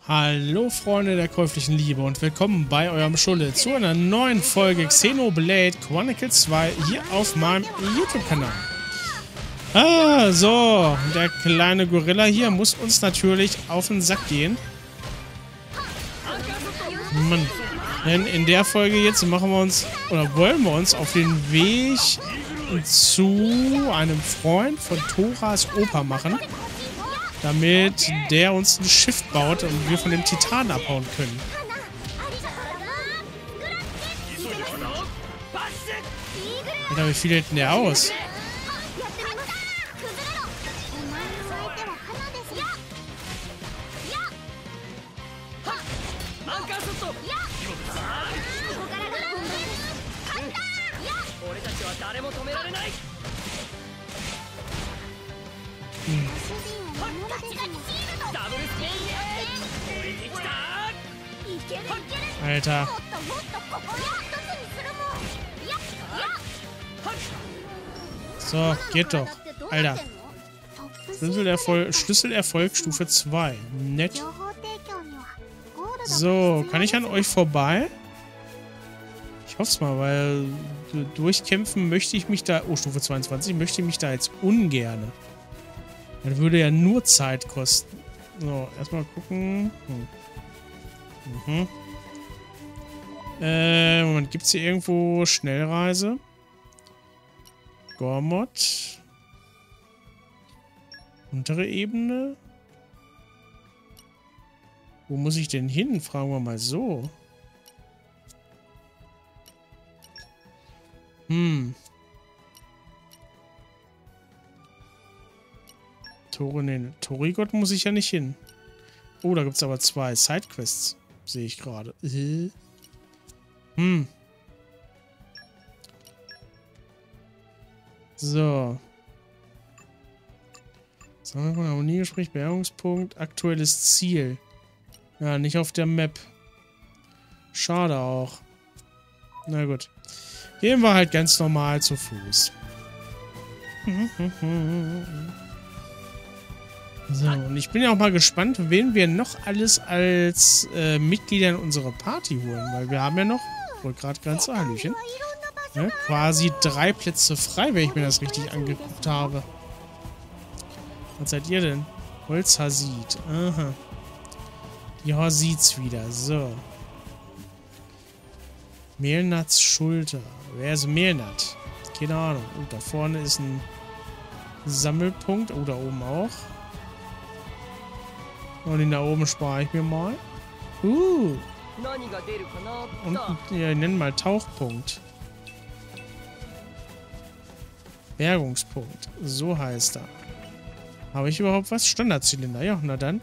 Hallo Freunde der käuflichen Liebe und willkommen bei eurem Schulle zu einer neuen Folge Xenoblade Chronicles 2 hier auf meinem YouTube-Kanal. So, der kleine Gorilla hier muss uns natürlich auf den Sack gehen. Mann, denn in der Folge jetzt machen wir uns, oder wollen wir uns auf den Weg zu einem Freund von Thoras Opa machen, damit der uns ein Schiff baut und wir von dem Titan abhauen können. Alter, wie viel hält denn der aus? Alter. So, geht doch. Alter. Schlüsselerfolg Stufe 2. Nett. So, kann ich an euch vorbei? Ich hoffe es mal, weil durchkämpfen möchte ich mich da... Oh, Stufe 22. Möchte ich mich da jetzt ungerne. Das würde ja nur Zeit kosten. So, erstmal gucken. Moment, gibt es hier irgendwo Schnellreise? Gormod. Untere Ebene. Wo muss ich denn hin? Fragen wir mal so. Torigott muss ich ja nicht hin. Oh, da gibt es aber 2 Sidequests. Sehe ich gerade. So. Sammlung von Harmoniegespräch, Bergungspunkt, aktuelles Ziel. Ja, nicht auf der Map. Schade auch. Na gut. Gehen wir halt ganz normal zu Fuß. So, und ich bin ja auch mal gespannt, wen wir noch alles als Mitglieder in unsere Party holen. Weil wir haben ja noch, wollte gerade ganz Hallöchen, ne, quasi 3 Plätze frei, wenn ich mir das richtig angeguckt habe. Was seid ihr denn? Holzhasid. Aha. Die Hasids wieder. So. Mehlnats Schulter. Wer ist Mehlnat? Keine Ahnung. Oh, da vorne ist ein Sammelpunkt. Oh, da oben auch. Und den da oben spare ich mir mal. Und ja, nennen mal Tauchpunkt. Bergungspunkt. So heißt er. Habe ich überhaupt was? Standardzylinder. Ja, na dann.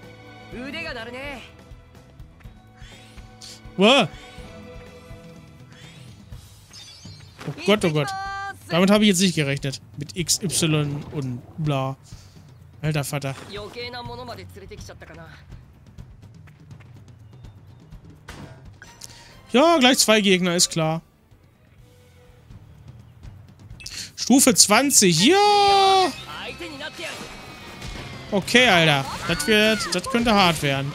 Wow. Oh Gott, oh Gott. Damit habe ich jetzt nicht gerechnet. Mit XY und bla. Alter Vater. Ja, gleich 2 Gegner, ist klar. Stufe 20, ja! Okay, Alter. Das könnte hart werden.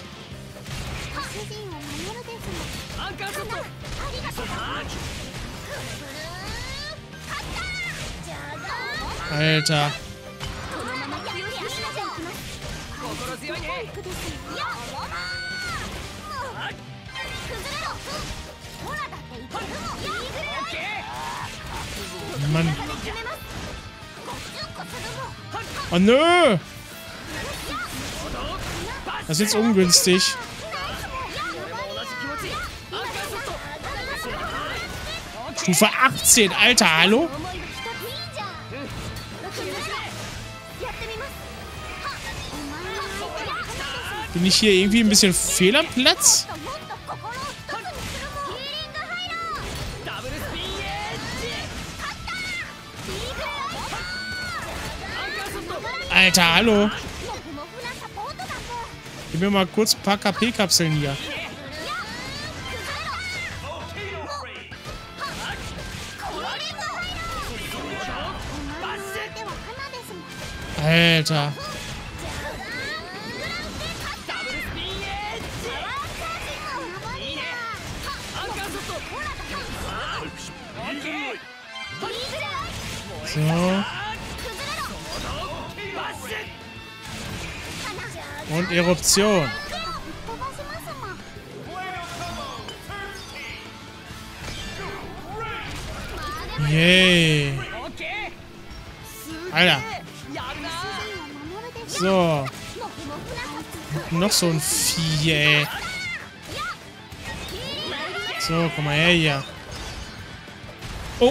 Alter. Mann. Oh nö! Das ist jetzt ungünstig. Stufe 18, Alter, hallo? Bin ich hier irgendwie ein bisschen fehl am Platz? Alter, hallo. Gib mir mal kurz ein paar KP-Kapseln hier. Alter. So. Und Eruption. Yay. Alter. So. Noch so ein Vieh, ey. So, komm mal her hier. Oh.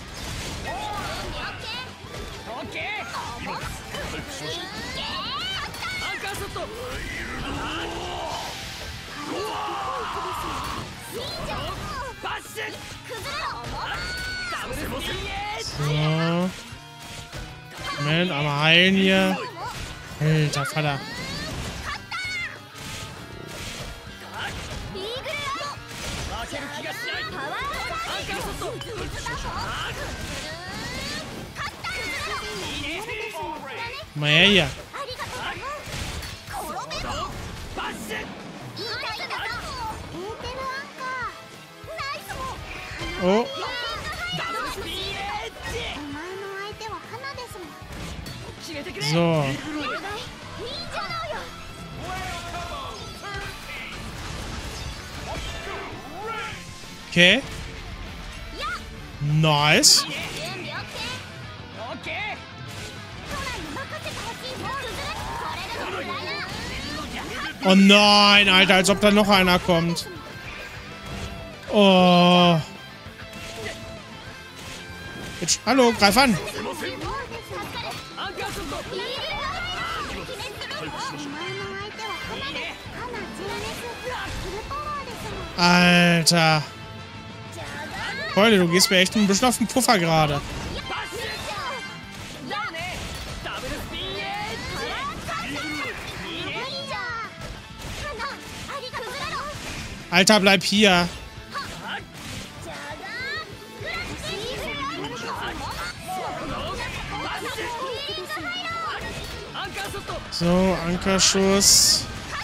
So. Moment, einmal heilen hier. Alter Vater. Mal her hier. Oh. So. Okay. Nice. Oh nein, Alter, als ob da noch einer kommt. Oh. Jetzt, hallo, greif an. Alter. Freunde, du gehst mir echt ein bisschen auf den Puffer gerade. Alter, bleib hier. So, Ankerschuss.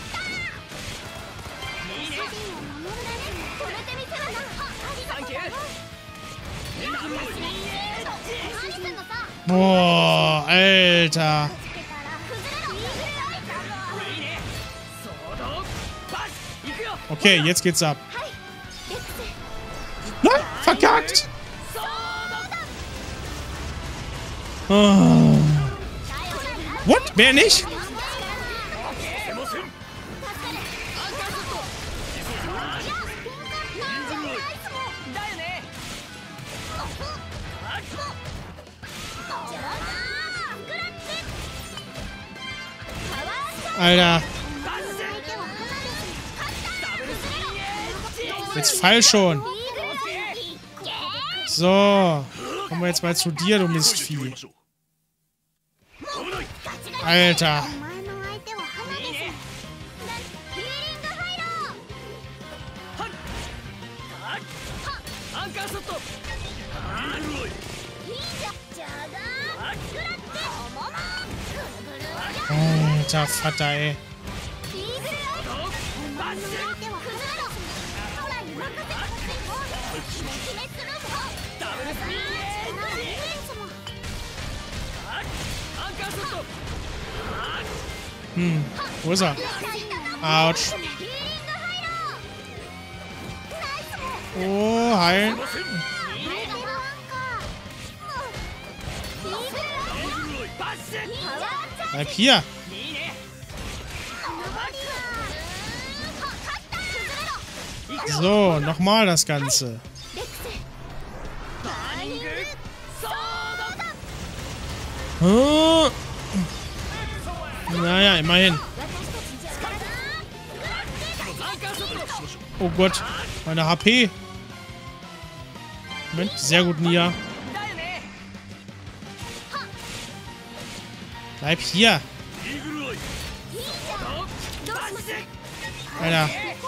Boah, Alter. Okay, jetzt geht's ab. Nein, verkackt. Oh. What? Mehr nicht? Alter. Jetzt fall schon. So. Kommen wir jetzt mal zu dir, du Mistvieh. Alter. Alter Vater, ey. Wo ist er? Autsch. Oh, heilen. Bleib hier. So, nochmal das Ganze. Oh. Naja, immerhin. Oh Gott, meine HP. Moment, sehr gut, Nia. Bleib hier. Alter.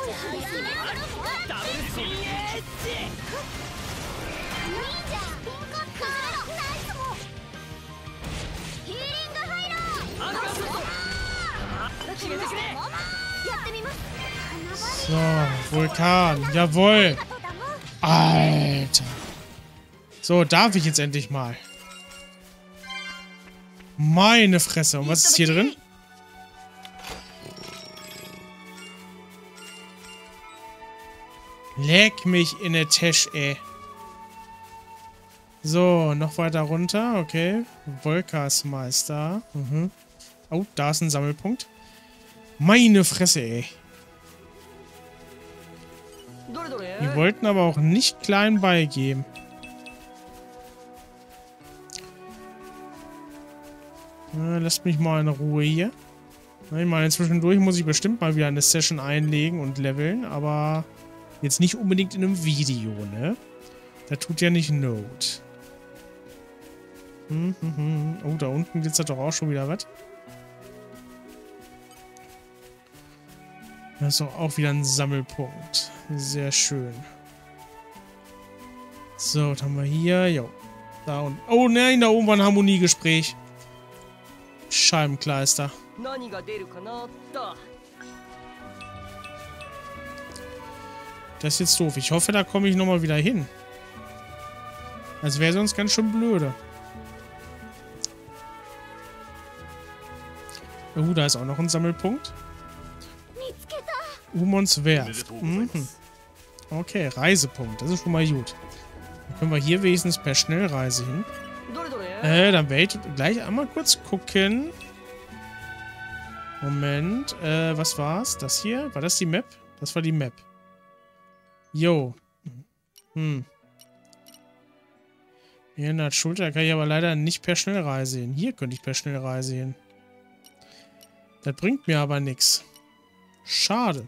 So, Vulkan. Jawohl. Alter. So, darf ich jetzt endlich mal. Meine Fresse. Und was ist hier drin? Leck mich in der Tasche, ey. So, noch weiter runter. Okay. Volkasmeister. Mhm. Oh, da ist ein Sammelpunkt. Meine Fresse, ey. Die wollten aber auch nicht klein beigeben. Lasst mich mal in Ruhe hier. Ich meine, zwischendurch muss ich bestimmt mal wieder eine Session einlegen und leveln, aber jetzt nicht unbedingt in einem Video, ne? Da tut ja nicht Not. Oh, da unten glitzert doch auch schon wieder was. Das ist doch auch wieder ein Sammelpunkt. Sehr schön. So, was haben wir hier? Jo. Da unten. Oh nein, da oben war ein Harmoniegespräch. Scheibenkleister. Das ist jetzt doof. Ich hoffe, da komme ich nochmal wieder hin. Das wäre sonst ganz schön blöde. Oh, da ist auch noch ein Sammelpunkt. Umons Werft. Mhm. Okay, Reisepunkt. Das ist schon mal gut. Dann können wir hier wenigstens per Schnellreise hin. Dann werde ich gleich einmal kurz gucken. Moment. Was war's? Das hier? War das die Map? Das war die Map. Jo. Hier in der Schulter kann ich aber leider nicht per Schnellreise hin. Hier könnte ich per Schnellreise hin. Das bringt mir aber nichts. Schade.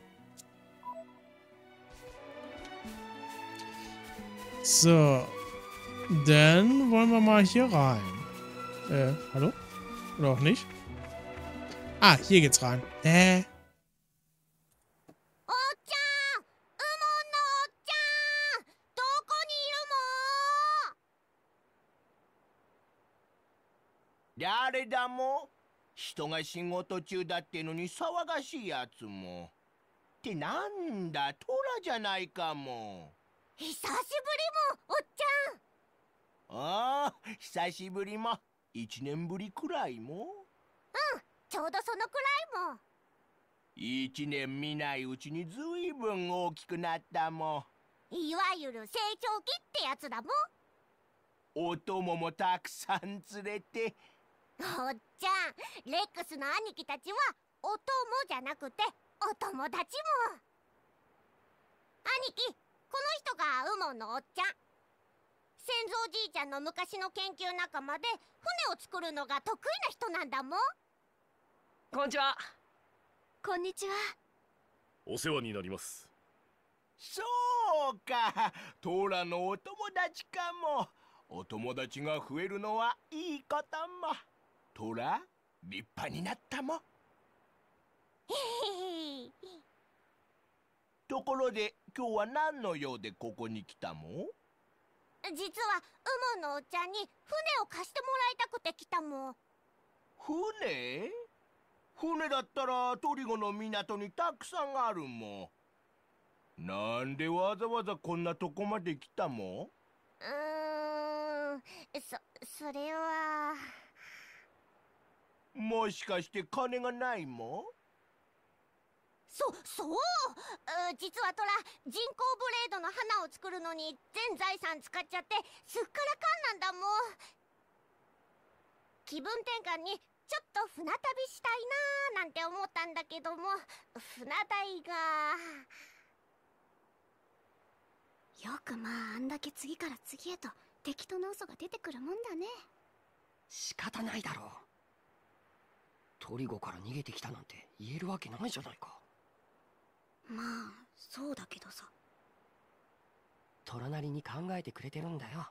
So. Dann wollen wir mal hier rein. Hallo? Oder auch nicht? Ah, hier geht's rein. 誰だも人が仕事中だってのに騒がしいやつも。ってなんだ、トラじゃないかも。 久しぶりも、おっちゃん。 ああ、久しぶりも。1年ぶりくらいも。 ちょうどそのくらいも。 1年見ないうちにずいぶん大きくなったもん。 いわゆる成長期ってやつだもん。 お供もたくさん連れて。 おっちゃん、レックスの兄貴たちはお供じゃなくてお友達も。兄貴、この人がウモンのおっちゃん。先祖おじいちゃんの昔の研究仲間で船を作るのが得意な人なんだもん。 こんにちは。 こんにちは。 お世話になります。 そうか、トーラのお友達かも。お友達が増えるのはいいことも。トラ、立派になったも。ところで、今日は何の用でここに来たも？ 実はウモンのおっちゃんに船を貸してもらいたくて来たもん。 船？船だったらトリゴの港にたくさんあるもん。なんでわざわざこんなとこまで来たも？ それは。 もしかして金がないも？ そう、実はトラ、人工ブレードの花を作るのに全財産使っちゃってすっからかんなんだもん。気分転換にちょっと船旅したいなーなんて思ったんだけども、船代が。よくまああんだけ次から次へと適当な嘘が出てくるもんだね。 仕方ないだろう。トリゴから逃げてきたなんて言えるわけないじゃないか。 まあそうだけどさ。 トラなりに考えてくれてるんだよ。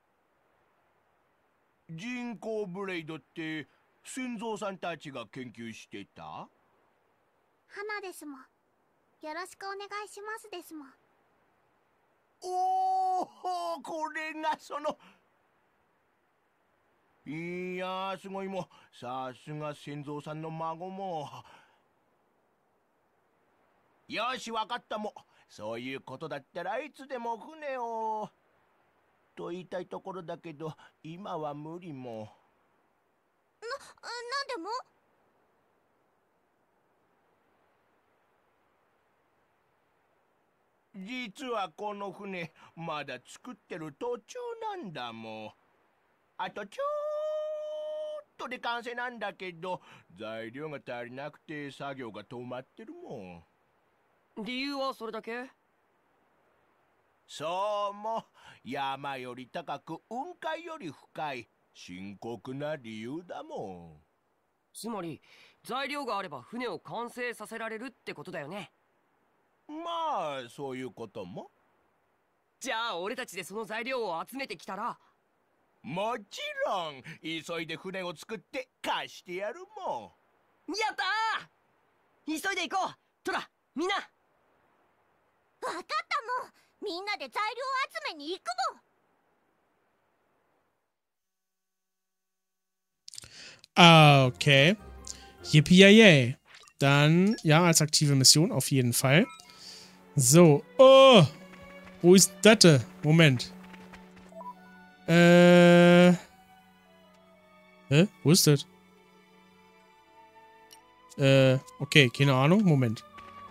人工ブレイドって先蔵さんたちが研究してた？ 花ですもん。よろしくお願いしますですもん。 おお、これがその。いやー、すごいも。さすが先蔵さんの孫も。よし、わかったも。そういうことだったらいつでも船を。と言いたいところだけど、今は無理も。 も実はこの船まだ作ってる途中なんだもん。あとちょっとで完成なんだけど材料が足りなくて作業が止まってるもん。 理由はそれだけ？ そうも山より高く雲海より深い深刻な理由だもん。 つまり材料があれば船を完成させられるってことだよね。 まあそういうことも。 じゃあ俺たちでその材料を集めてきたら。 もちろん急いで船を作って貸してやるもん。 やったー！急いで行こうトラ、みんな。 わかったもん。みんなで材料集めに行くもん。 Okay. Yippie-yay. Dann, ja, als aktive Mission auf jeden Fall. So. Oh! Wo ist das? Moment. Hä? Wo ist das? Okay, keine Ahnung. Moment.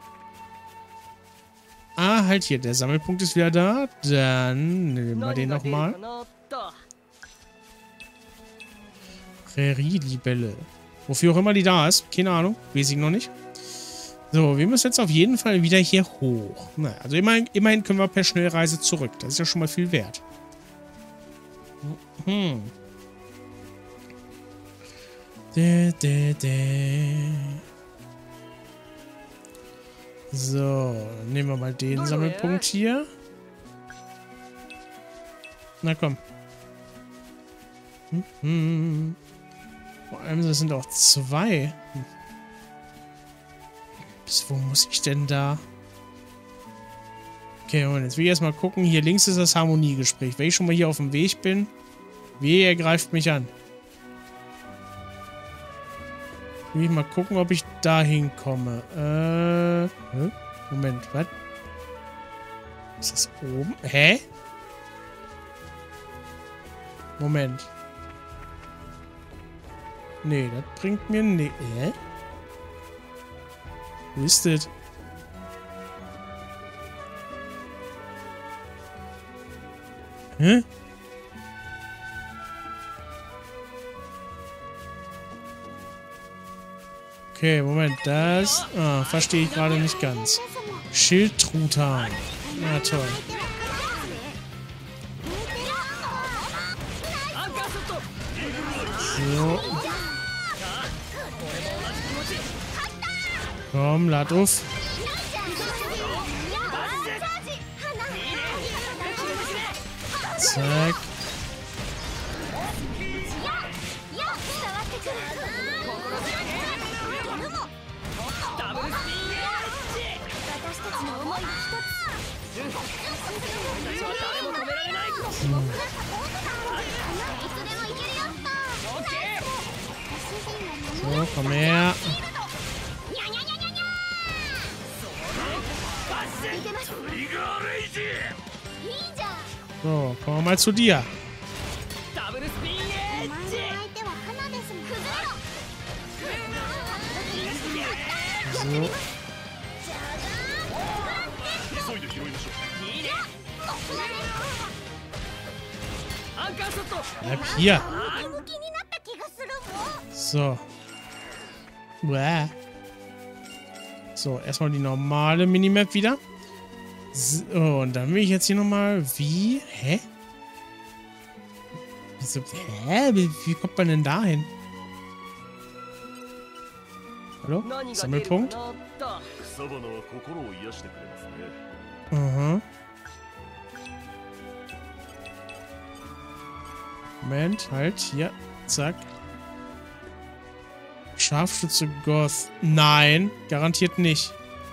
Ah, halt hier. Der Sammelpunkt ist wieder da. Dann nehmen wir den nochmal. Prärie-Libelle. Wofür auch immer die da ist. Keine Ahnung. Weiß ich noch nicht. So, wir müssen jetzt auf jeden Fall wieder hier hoch. Naja, also immerhin können wir per Schnellreise zurück. Das ist ja schon mal viel wert. So, nehmen wir mal den Sammelpunkt hier. Na komm. Vor allem, das sind auch zwei. Bis wo muss ich denn da? Okay, und jetzt will ich erstmal gucken. Hier links ist das Harmoniegespräch. Wenn ich schon mal hier auf dem Weg bin, wehe, er greift mich an. Will ich mal gucken, ob ich da hinkomme. Moment, was? Ist das oben? Hä? Moment. Nee, das bringt mir nicht. Wo ist das? Hä? Okay, Moment, das... Ah, verstehe ich gerade nicht ganz. Schildtruthahn. Na toll. So. Komm, lad auf. Zack. So, komm her. So, kommen wir mal zu dir. So. Bleib hier. So. Uah. So, erstmal die normale Minimap wieder. So, und dann will ich jetzt hier nochmal... Wie? Hä? Wieso? Hä? Wie kommt man denn da hin? Hallo? Sammelpunkt? Aha. Moment, halt, hier. Zack. Scharfschütze Goth. Nein, garantiert nicht.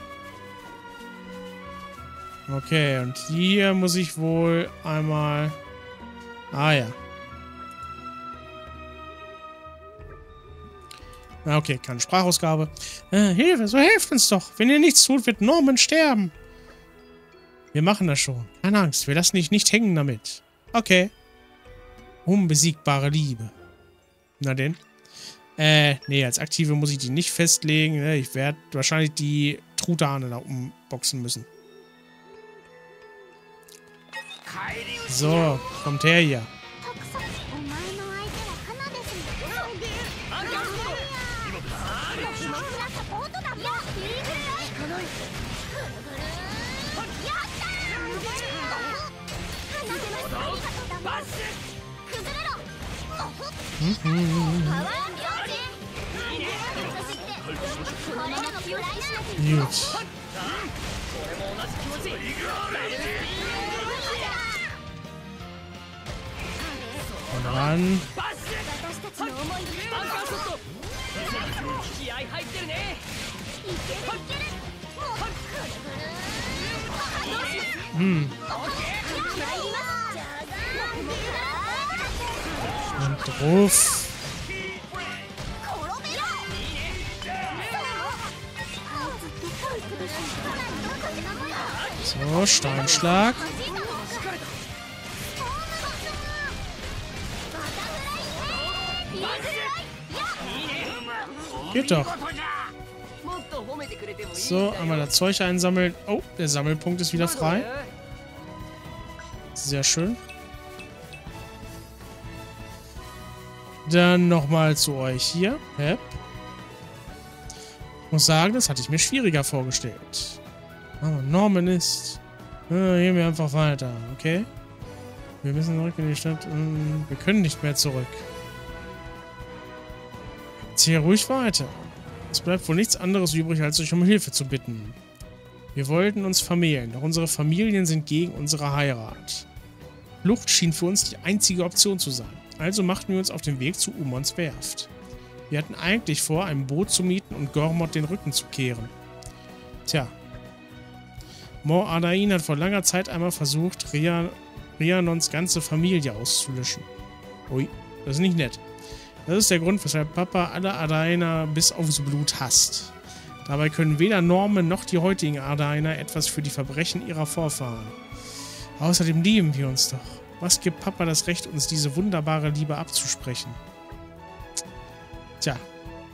Okay, und hier muss ich wohl einmal... Ah ja. Okay, keine Sprachausgabe. Hilfe, so helft uns doch. Wenn ihr nichts tut, wird Norman sterben. Wir machen das schon. Keine Angst, wir lassen dich nicht hängen damit. Okay. Unbesiegbare Liebe. Na denn. Nee, als aktive muss ich die nicht festlegen. Ne? Ich werde wahrscheinlich die Truthahne da umboxen müssen. So, kommt her hier. Gut. Und ran. Und drauf. So, Steinschlag. Geht doch. So, einmal das Zeug einsammeln. Oh, der Sammelpunkt ist wieder frei. Sehr schön. Dann nochmal zu euch hier. Ich muss sagen, das hatte ich mir schwieriger vorgestellt. Oh, Norman ist. Gehen wir einfach weiter, okay? Wir müssen zurück in die Stadt. Wir können nicht mehr zurück. Zieh ruhig weiter. Es bleibt wohl nichts anderes übrig, als euch um Hilfe zu bitten. Wir wollten uns vermählen, doch unsere Familien sind gegen unsere Heirat. Flucht schien für uns die einzige Option zu sein. Also machten wir uns auf den Weg zu Umons Werft. Wir hatten eigentlich vor, ein Boot zu mieten und Gormod den Rücken zu kehren. Tja. Mor Ardain hat vor langer Zeit einmal versucht, Rhiannons ganze Familie auszulöschen. Ui, das ist nicht nett. Das ist der Grund, weshalb Papa alle Ardainer bis aufs Blut hasst. Dabei können weder Norman noch die heutigen Ardainer etwas für die Verbrechen ihrer Vorfahren. Außerdem lieben wir uns doch. Was gibt Papa das Recht, uns diese wunderbare Liebe abzusprechen? Tja.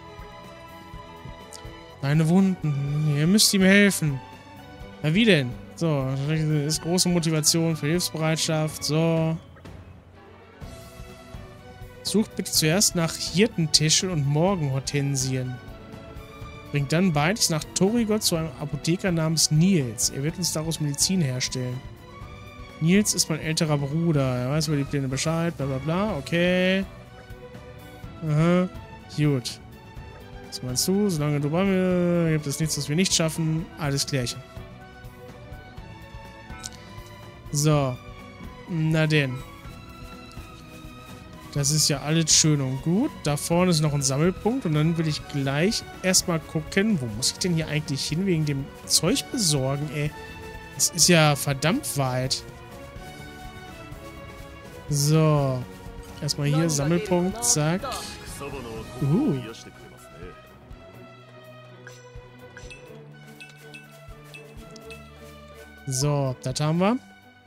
Meine Wunden. Ihr müsst ihm helfen. Na wie denn? So, das ist große Motivation für Hilfsbereitschaft. So. Sucht bitte zuerst nach Hirtentischel und Morgenhortensien. Bringt dann beides nach Torrigot zu einem Apotheker namens Nils. Er wird uns daraus Medizin herstellen. Nils ist mein älterer Bruder. Er weiß über die Pläne Bescheid. Bla bla bla. Okay. Aha. Gut. Was meinst du? Solange du bei mir gibt es nichts, was wir nicht schaffen. Alles klärchen. So. Na denn. Das ist ja alles schön und gut. Da vorne ist noch ein Sammelpunkt. Und dann will ich gleich erstmal gucken, wo muss ich denn hier eigentlich hin wegen dem Zeug besorgen, ey. Das ist ja verdammt weit. So. Erstmal hier Sammelpunkt. Zack. So, das haben wir.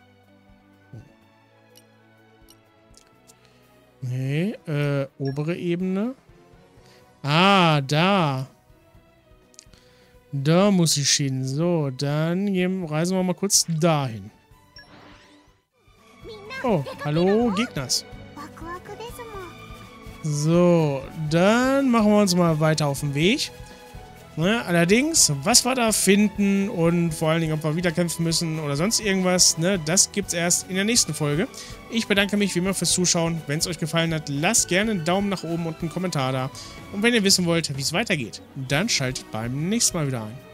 Nee, obere Ebene. Ah, da. Da muss ich hin. So, dann reisen wir mal kurz dahin. Oh, hallo, Gegners. So, dann machen wir uns mal weiter auf den Weg. Ne, allerdings, was wir da finden und vor allen Dingen, ob wir wieder kämpfen müssen oder sonst irgendwas, ne, das gibt's erst in der nächsten Folge. Ich bedanke mich wie immer fürs Zuschauen. Wenn es euch gefallen hat, lasst gerne einen Daumen nach oben und einen Kommentar da. Und wenn ihr wissen wollt, wie es weitergeht, dann schaltet beim nächsten Mal wieder ein.